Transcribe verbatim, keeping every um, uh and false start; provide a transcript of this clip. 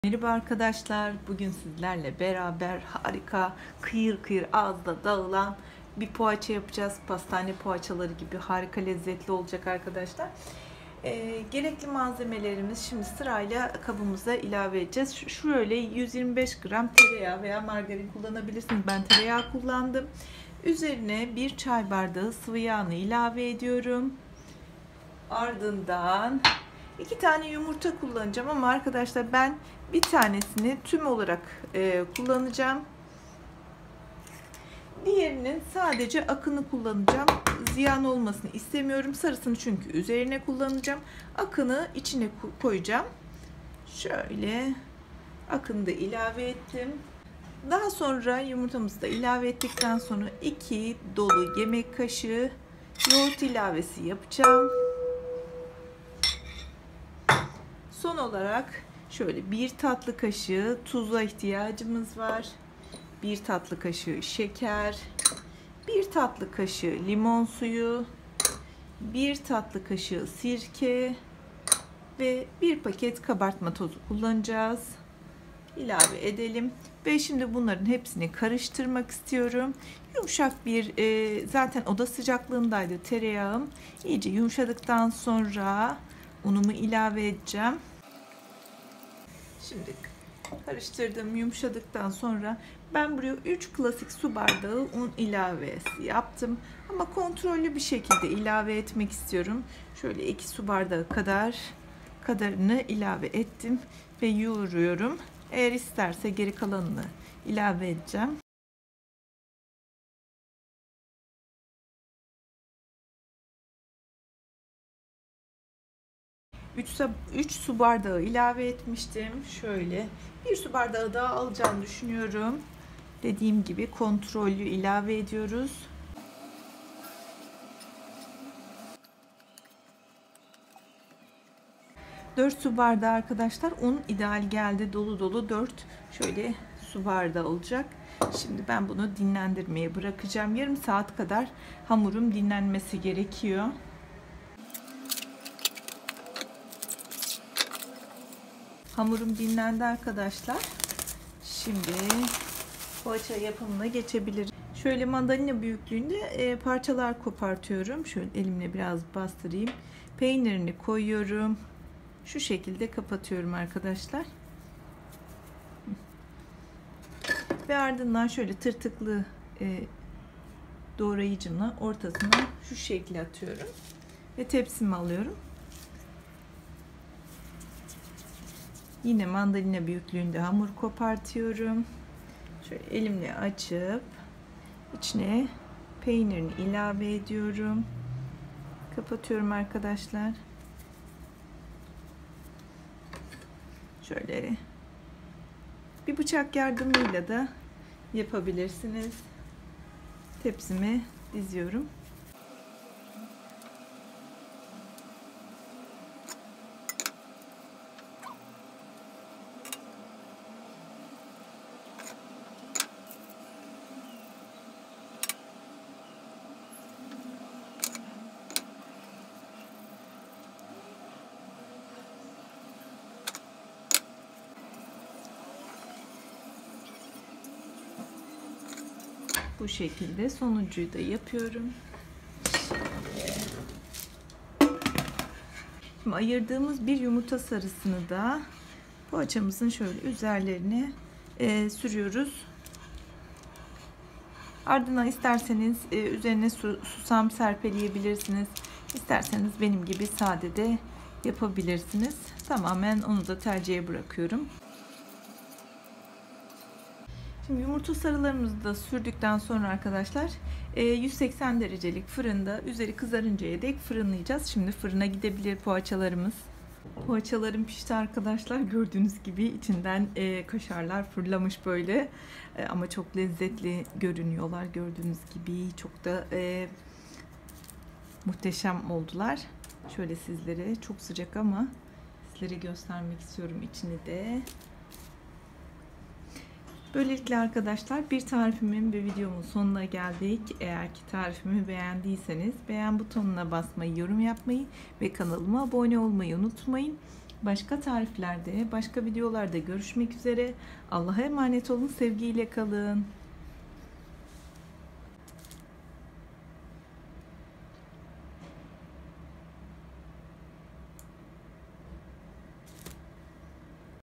Merhaba arkadaşlar. Bugün sizlerle beraber harika, kıyır kıyır ağızda dağılan bir poğaça yapacağız. Pastane poğaçaları gibi harika lezzetli olacak arkadaşlar. Ee, gerekli malzemelerimiz şimdi sırayla kabımıza ilave edeceğiz. Şöyle yüz yirmi beş gram tereyağı veya margarin kullanabilirsiniz. Ben tereyağı kullandım. Üzerine bir çay bardağı sıvı yağını ilave ediyorum. Ardından iki tane yumurta kullanacağım ama arkadaşlar ben bir tanesini tüm olarak e, kullanacağım. Diğerinin sadece akını kullanacağım. Ziyan olmasını istemiyorum. Sarısını çünkü üzerine kullanacağım. Akını içine koyacağım. Şöyle akını da ilave ettim. Daha sonra yumurtamızı da ilave ettikten sonra iki dolu yemek kaşığı yoğurt ilavesi yapacağım. Son olarak şöyle bir tatlı kaşığı tuza ihtiyacımız var. Bir tatlı kaşığı şeker, bir tatlı kaşığı limon suyu, bir tatlı kaşığı sirke ve bir paket kabartma tozu kullanacağız. İlave edelim ve şimdi bunların hepsini karıştırmak istiyorum. Yumuşak bir e, zaten oda sıcaklığındaydı tereyağım. İyice yumuşadıktan sonra unumu ilave edeceğim. Şimdi karıştırdım, yumuşadıktan sonra ben buraya üç klasik su bardağı un ilavesi yaptım. Ama kontrollü bir şekilde ilave etmek istiyorum. Şöyle iki su bardağı kadar kadarını ilave ettim ve yoğuruyorum. Eğer isterse geri kalanını ilave edeceğim. üç su bardağı ilave etmiştim. Şöyle bir su bardağı daha alacağını düşünüyorum. Dediğim gibi kontrollü ilave ediyoruz. dört su bardağı arkadaşlar un ideal geldi. Dolu dolu dört şöyle su bardağı olacak. Şimdi ben bunu dinlendirmeye bırakacağım. Yarım saat kadar hamurum dinlenmesi gerekiyor. Hamurum dinlendi arkadaşlar. Şimdi poğaça yapımına geçebilirim. Şöyle mandalina büyüklüğünde e, parçalar kopartıyorum. Şöyle elimle biraz bastırayım. Peynirini koyuyorum. Şu şekilde kapatıyorum arkadaşlar. Ve ardından şöyle tırtıklı e, doğrayıcımla ortasına şu şekli atıyorum. Ve tepsime alıyorum. Yine mandalina büyüklüğünde hamur kopartıyorum. Şöyle elimle açıp içine peynirini ilave ediyorum. Kapatıyorum arkadaşlar. Şöyle bir bıçak yardımıyla da yapabilirsiniz. Tepsime diziyorum. Bu şekilde sonuncuyu da yapıyorum. Şimdi ayırdığımız bir yumurta sarısını da poğaçamızın şöyle üzerlerine e, sürüyoruz. Ardından isterseniz e, üzerine su, susam serpeleyebilirsiniz. İsterseniz benim gibi sade de yapabilirsiniz. Tamamen onu da tercihe bırakıyorum. Şimdi yumurta sarılarımızı da sürdükten sonra arkadaşlar yüz seksen derecelik fırında üzeri kızarıncaya dek fırınlayacağız. Şimdi fırına gidebilir poğaçalarımız. Poğaçalarım pişti arkadaşlar. Gördüğünüz gibi içinden kaşarlar fırlamış böyle. Ama çok lezzetli görünüyorlar. Gördüğünüz gibi çok da e, muhteşem oldular. Şöyle sizlere çok sıcak ama sizlere göstermek istiyorum içini de. Böylelikle arkadaşlar bir tarifimin ve videomun sonuna geldik. Eğer ki tarifimi beğendiyseniz beğen butonuna basmayı, yorum yapmayı ve kanalıma abone olmayı unutmayın. Başka tariflerde, başka videolarda görüşmek üzere. Allah'a emanet olun, sevgiyle kalın.